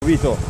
Vito.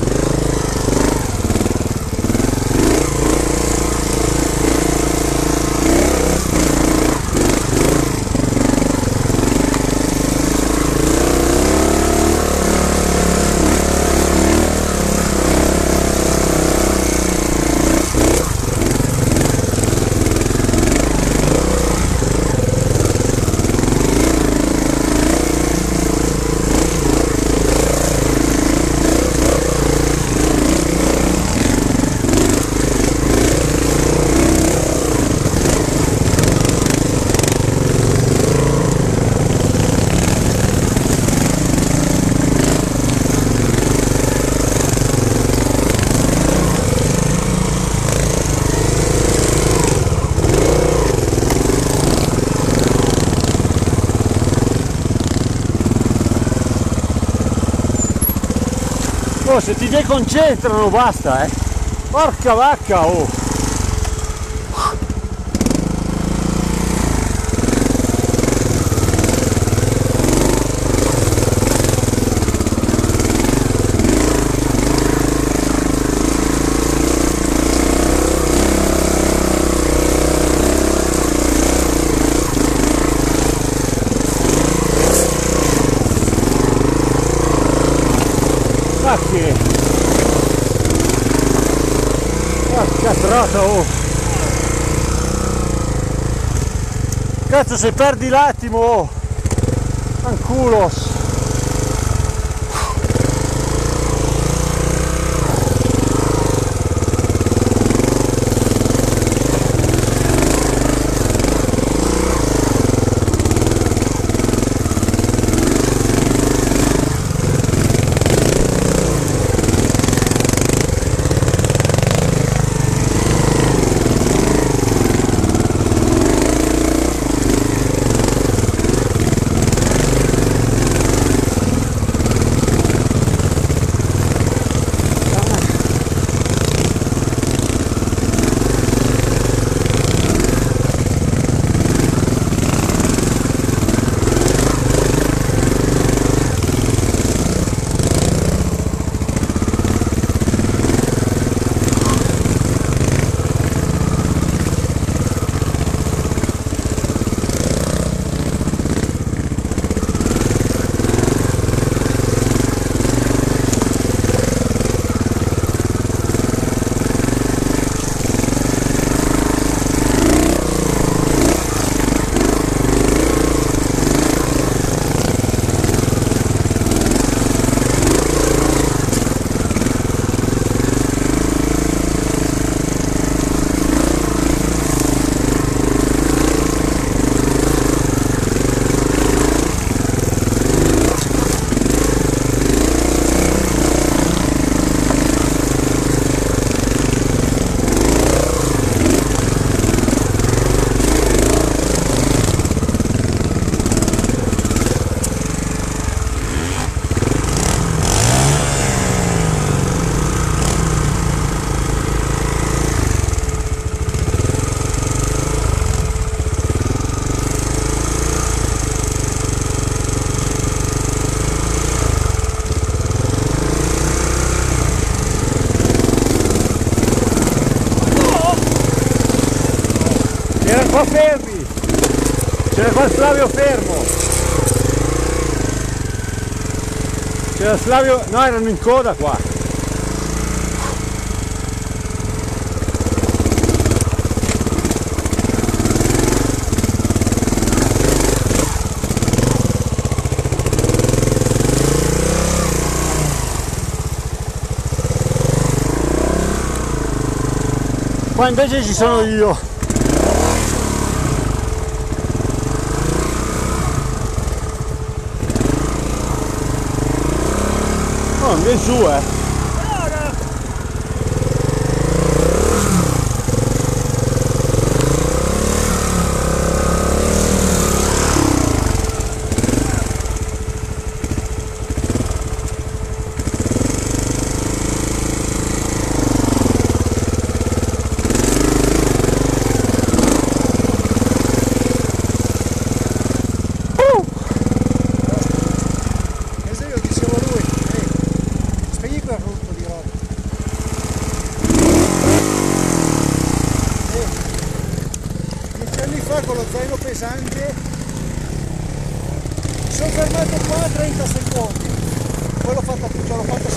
Oh, se ti deconcentrano basta, porca vacca, oh. Porca trota, oh! Cazzo, se perdi l'attimo, oh! Anculos! Qua fermi! C'era qua Flavio fermo! C'era Flavio... no, erano in coda qua! Qua invece ci sono io! Oh, vieni su, super rotto di roba. 10 anni fa con lo zaino pesante mi sono fermato qua a 30 secondi, poi l'ho fatta